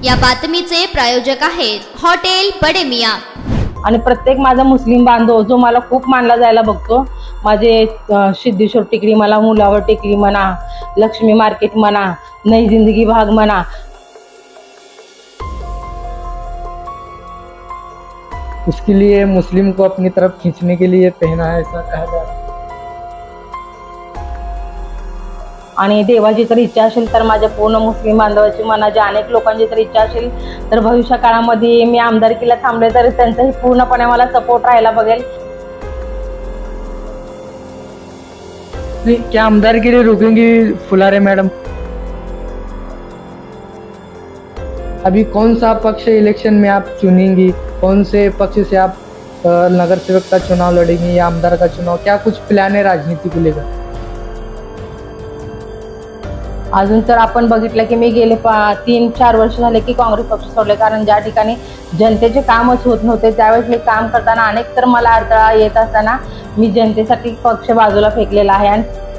या बातमीचे प्रायोजक आहेत हॉटेल बडे मियां। आणि प्रत्येक माझा मुस्लिम बांधव जो मला खूप मानला जायला बघतो, माझे सिद्धेश्वर टेकडी मला मुलावर टेकडी म्हणा, लक्ष्मी मार्केट म्हणा, नई जिंदगी भाग म्हणा, उसके लिए मुस्लिम को अपनी तरफ खींचने के लिए पहना है, ऐसा कहा जा रहा है। आणि देवाची तर इच्छा असेल तर माझ्या पूर्ण मुस्लिम बांधवाची मनाच्या अनेक लोकांची तर इच्छा असेल तर भविष्य काळामध्ये मी आमदारकीला थांबले तर त्यांचाही पूर्णपणे मला सपोर्ट राहायला बघेल। क्या आमदार के लिए रुकेंगी फुलारे मैडम? अभी कौन सा पक्ष इलेक्शन में आप चुनेंगी, कौन से पक्ष से आप नगर सेवक का चुनाव लड़ेंगी या आमदार का चुनाव, क्या कुछ प्लान है राजनीति को लेकर? अजून तर आपण बघितलं की मी गेले 3-4 वर्ष झाले की काँग्रेस पक्ष सोडले, कारण ज्या ठिकाणी जनतेचे कामच होत नव्हते त्यावेळेस मी काम करताना अनेक तर मला अडथळा येत असताना मी जनतेसाठी पक्ष बाजूला फेकलेला आहे।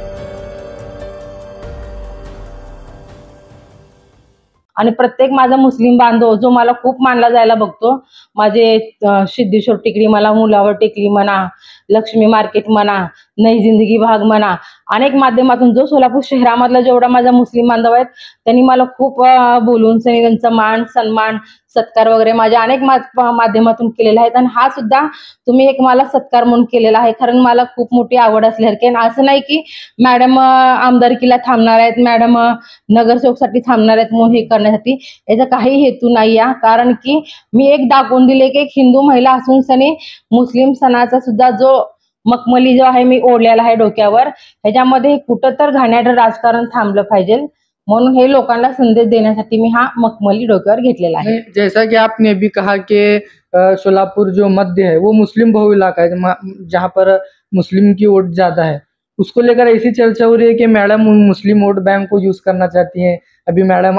आणि प्रत्येक माझा मुस्लिम बांधव जो मला खूप मानला जायला बघतो, माझे सिद्धेश्वर टेकडी मला मुलावर टेकडी म्हणा, लक्ष्मी मार्केट म्हणा, नई जिंदगी भाग म्हणा, अनेक माध्यमातून जो सोलापूर शहरामधला जेवढा माझा मुस्लिम बांधव आहेत त्यांनी मला खूप बोलून त्यांचा मान सन्मान सत्कार वगैरे माझ्या अनेक माध्यमातून केलेला आहे। आणि हा सुद्धा तुम्ही एक मला सत्कार म्हणून केलेला आहे, कारण मला खूप मोठी आवड असल्यासारखी। असं नाही की मॅडम आमदारकीला थांबणार आहेत, मॅडम नगरसेवकसाठी थांबणार आहेत म्हणून हे करण्यासाठी, याचा काही हेतू नाही आहे। कारण की मी एक दाखवून दिले की एक हिंदू महिला असून सनी मुस्लिम सणाचा सुद्धा जो मखमली जो आहे मी ओढलेला आहे डोक्यावर, ह्याच्यामध्ये कुठं तर घाणेरडं राजकारण थांबलं पाहिजे म्हणून हे लोकांना संदेश देण्यासाठी मी हा मखमली डोक्यावर घेतलेला आहे। जैसा कि आपने अभी कहा कि सोलापुर जो मध्य है वो मुस्लिम बहु इलाका है, जहाँ पर मुस्लिम की वोट ज्यादा है, उसको लेकर ऐसी चर्चा हो रही है कि मैडम मुस्लिम वोट बैंक को यूज करना चाहती हैं। अभी मैडम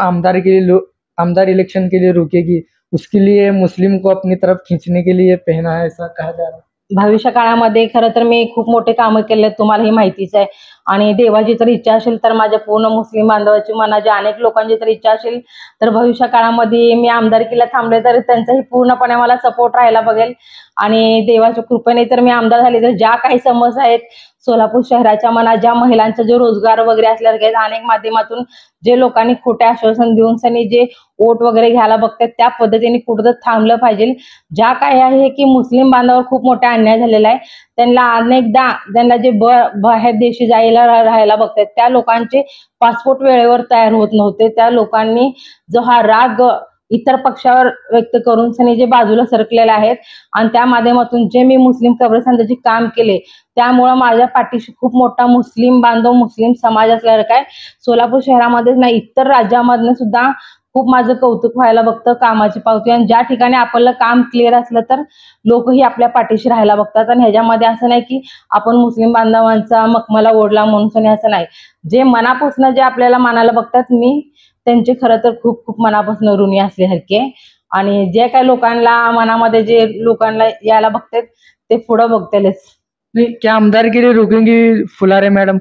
आमदार इलेक्शन के लिए रुकेगी, उसके लिए मुस्लिम को अपनी तरफ खींचने के लिए पहना है, ऐसा कहा जा रहा है। भविष्य काळामध्ये खरं तर मी खूप मोठे कामं केले, तुम्हाला ही माहितीच आहे। आणि देवाची तर इच्छा असेल तर माझ्या पूर्ण मुस्लिम बांधवाची मनाच्या अनेक लोकांची तर इच्छा असेल तर भविष्य काळामध्ये मी आमदारकीला थांबले तर त्यांचाही पूर्णपणे मला सपोर्ट राहायला बघेल। आणि देवाच्या कृपेने तर मी आमदार झाले तर ज्या काही समस्या आहेत सोलापूर शहराच्या मनात, ज्या महिलांचा जो रोजगार वगैरे असल्यासारखे अनेक माध्यमातून जे लोकांनी खोटे आश्वासन देऊन सनी जे वोट वगैरे घ्यायला बघतात त्या पद्धतीने कुठं थांबलं पाहिजे। ज्या काय आहे की मुस्लिम बांधवावर खूप मोठा अन्याय झालेला आहे, त्यांना अनेकदा त्यांना जे बाहेर देशी जायला राहायला बघतात त्या लोकांचे पासपोर्ट वेळेवर तयार होत नव्हते, त्या लोकांनी जो हा राग इतर पक्षावर व्यक्त करून सनी जे बाजूला सरकलेले आहेत आणि त्या माध्यमातून जे मी मुस्लिम कब्रस्तानचे काम केले त्यामुळे माझ्या पाठीशी खूप मोठा मुस्लिम बांधव मुस्लिम समाज असल्यासारखा आहे। सोलापूर शहरामध्येच नाही इतर राज्यामधनं सुद्धा खूप माझं कौतुक व्हायला बघतं कामाची पावती। आणि ज्या ठिकाणी आपलं काम क्लिअर असलं तर लोकही आपल्या पाठीशी राहायला बघतात। आणि ह्याच्यामध्ये असं नाही की आपण मुस्लिम बांधवांचा मखमला ओढला म्हणून असं नाही, जे मनापासून जे आपल्याला मानायला बघतात मी त्यांचे खरं तर खूप खूप मनापासून ऋणी असल्यासारखे। आणि जे काही लोकांना मनामध्ये जे लोकांना यायला बघतात ते पुढे बघतेलच। क्या आमदार के लिए रुकेंगी फुलारे मैडम?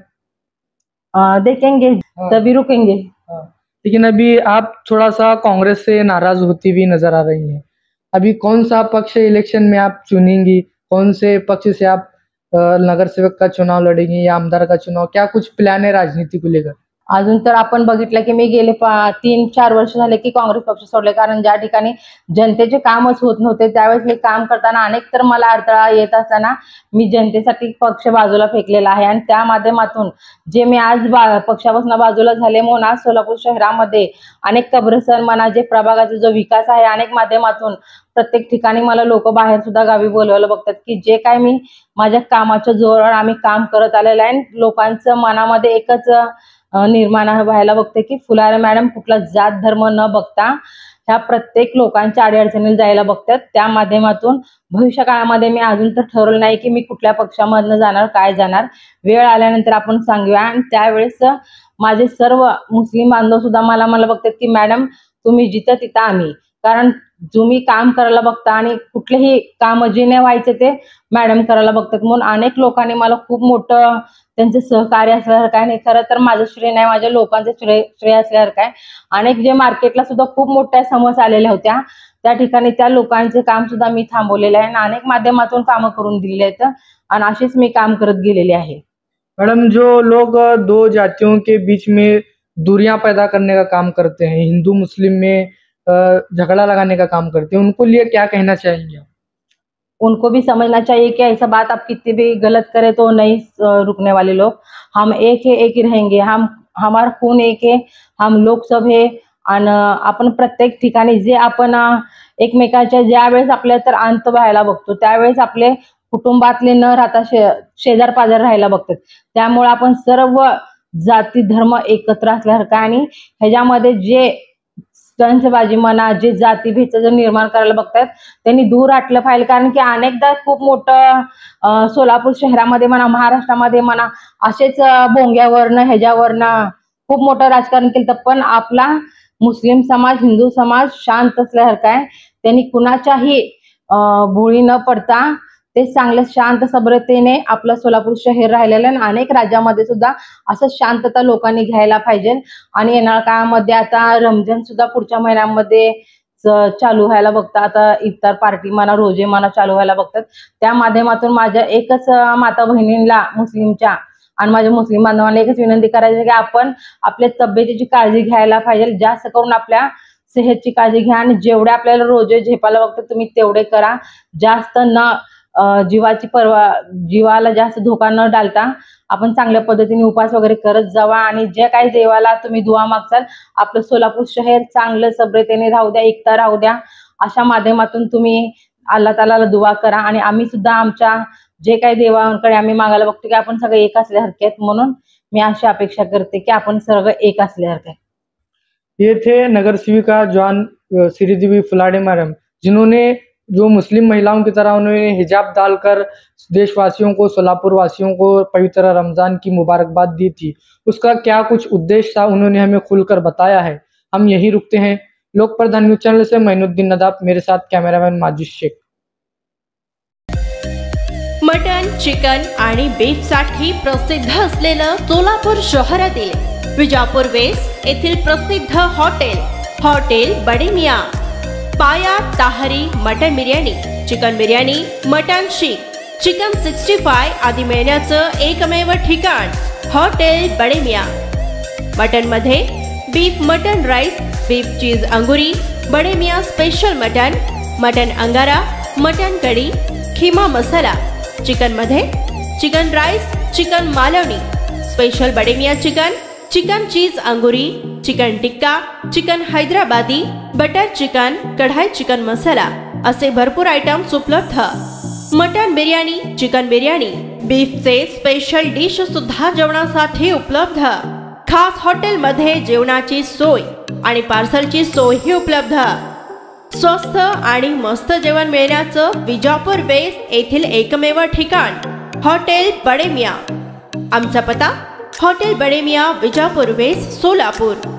देखेंगे तभी रुकेंगे। लेकिन अभी आप थोड़ा सा कांग्रेस से नाराज होती हुई नजर आ रही हैं, अभी कौन सा पक्ष इलेक्शन में आप चुनेंगी, कौन से पक्ष से आप नगर सेवक का चुनाव लड़ेंगी या आमदार का चुनाव, क्या कुछ प्लान है राजनीति को लेकर? अजून तर आपण बघितलं की मी गेले 3-4 वर्ष झाले की काँग्रेस पक्ष सोडले, कारण ज्या ठिकाणी जनतेचे कामच होत नव्हते त्यावेळेस मी काम करताना अनेक तर मला अडथळा येत असताना मी जनतेसाठी पक्ष बाजूला फेकलेला आहे। आणि त्या माध्यमातून जे मी आज पक्षापासून बाजूला झाले म्हणून आज सोलापूर शहरामध्ये अनेक कब्रस्तान म्हणा, जे प्रभागाचा जो विकास आहे अनेक माध्यमातून प्रत्येक ठिकाणी मला लोक बाहेर सुद्धा गावी बोलवायला बघतात की जे काय मी माझ्या कामाच्या जोरावर आम्ही काम करत आलेलं आहे। लोकांचं मनामध्ये एकच निर्माण व्हायला बघते की फुलारे मॅडम कुठला जात धर्म न बघता ह्या प्रत्येक लोकांच्या अडचणीला जायला बघतात। त्या माध्यमातून भविष्य काळामध्ये मी अजून तर ठरवलं नाही की मी कुठल्या पक्षामधनं जाणार काय जाणार, वेळ आल्यानंतर आपण सांगूया। आणि त्यावेळेस माझे सर्व मुस्लिम बांधव सुद्धा मला बघतात की मॅडम तुम्ही जिथं तिथं आम्ही, कारण तुम्ही काम करायला बघता आणि कुठलेही काम जे नाही व्हायचे ते मॅडम करायला बघतात, म्हणून अनेक लोकांनी मला खूप मोठं त्यांचे सहकार्य असल्यासारखं आहे. आणि खरं तर माझं श्रेय नाही, माझ्या लोकांचं श्रेय असल्यासारखं आहे. अनेक जे मार्केटला सुद्धा खूप मोठ्या समस्या आलेल्या होत्या, त्या ठिकाणी त्या लोकांचे काम सुद्धा मी थांबवलेलं आहे आणि अनेक माध्यमातून कामं करून दिलेली आहेत आणि अशीच मी काम करत गेलेले आहे. मैडम, जो लोग दो जातियों के बीच में दूरियां पैदा करने का काम करते हैं, हिंदू मुस्लिम में झगड़ा लगाने का काम करते हैं, उनको लिए क्या कहना चाहेंगे? उनको भी समझना चाहिए कि ऐसा बात आप कितनी भी गलत करे तो नहीं रुकने वाले लोग। हम एक है, एक ही रहेंगे। हमारा खून एक है, हम लोग सब है आणि आपण प्रत्येक ठिकाणी जे आपण एकमेकाच्या ज्यावेळेस आपल्या तर अंत व्हायला बघतो त्यावेळेस आपले कुटुंबातले न राहता शेजार पाजार राहायला बघतात. त्यामुळे आपण सर्व जाती धर्म एकत्र असल्यासारखं आणि ह्याच्यामध्ये जे स्टंटबाजी म्हणा, जे जातीभेद जर निर्माण करायला बघतात त्यांनी दूर हटलं पाहिजे. कारण की अनेकदा खूप मोठं सोलापूर शहरामध्ये म्हणा, महाराष्ट्रामध्ये म्हणा, असेच भोंग्यावरनं ह्याच्यावरनं खूप मोठं राजकारण केलं, पण आपला मुस्लिम समाज हिंदू समाज शांत असल्यासारखा आहे. त्यांनी कुणाच्याही भोळी न पडता ते चांगलं शांत सबरतेने आपलं सोलापूर शहर राहिलेलं आणि अनेक राज्यामध्ये सुद्धा असं शांतता लोकांनी घ्यायला पाहिजे. आणि येणाऱ्या काळामध्ये आता रमजान सुद्धा पुढच्या महिन्यामध्ये चालू व्हायला बघतात. आता इफ्तार पार्टी म्हणा, रोजे म्हणा चालू व्हायला बघतात. त्या माध्यमातून माझ्या एकच माता बहिणींना मुस्लिमच्या आणि माझ्या मुस्लिम बांधवांना एकच विनंती करायची की आपण आपल्या तब्येतीची काळजी घ्यायला पाहिजे. जास्त करून आपल्या सेहतची काळजी घ्या आणि जेवढे आपल्याला रोजे झेपायला बघतात तुम्ही तेवढे करा. जास्त न जीवाला जास्त धोका न डालता आपण चांगल्या पद्धतीने उपास वगैरे करत जावा. आणि जे काही देवाला तुम्ही दुआ मागताल आपलं सोलापूर शहर चांगलं सबरेतेने राहू द्या, एकता राहू द्या, अशा माध्यमातून तुम्ही अल्लाह तालाला दुआ करा. आणि आम्ही सुद्धा आमच्या जे काही देवांकडे आम्ही मागायला बघतो की आपण सगळे एक असल्यासारखे आहेत, म्हणून मी अशी अपेक्षा करते की आपण सर्व एक असल्यासारखे. ये थे नगर सेविका जॉन श्रीदेवी फुलाड़े मैडम, जिन्होंने जो मुस्लिम महिलाओं की तरह उन्होंने हिजाब डालकर देशवासियों को, सोलापुर वासियों को पवित्र रमजान की मुबारकबाद दी थी। उसका क्या कुछ उद्देश्य था उन्होंने हमें खुलकर बताया है। हम यही रुकते हैं। लोक प्रधान न्यूज चैनल से मैनुद्दीन नदाफ, मेरे साथ cameraman Majid Shaikh. Mutton, chicken आणि बीफ साठी प्रसिद्ध असलेलं सोलापूर शहरातील विजापूर वेस्ट येथील प्रसिद्ध hotel Bade Miyan, paya tahari mutton biryani, chicken biryani, mutton seekh, chicken 65 आदी मिळण्याचं एकमेव ठिकाण हॉटेल बडे मियाँ। मटन मध्ये beef mutton rice, beef cheese angoori, Bade Miyan special mutton angara, mutton kadhi, keema masala, chicken मध्ये chicken rice, chicken Malvani, special Bade Miyan chicken cheese angoori, chicken tikka, chicken Hyderabadi, butter chicken, kadai chicken masala असे भरपूर आयटम्स उपलब्ध। मटन बिर्याणी, चिकन बिर्याणी, बीफचे स्पेशल डिश सुद्धा जेवणासाठी उपलब्ध। खास हॉटेल मध्ये जेवणाची सोय आणि पार्सलची सोयही उपलब्ध। स्वस्त आणि मस्त जेवण मिळण्याचं विजापूर वेस्ट येथील एकमेव ठिकाण हॉटेल बडे मियाँ। आमचा पत्ता हॉटेल बडे मियाँ, विजापूर वेस्ट, सोलापूर।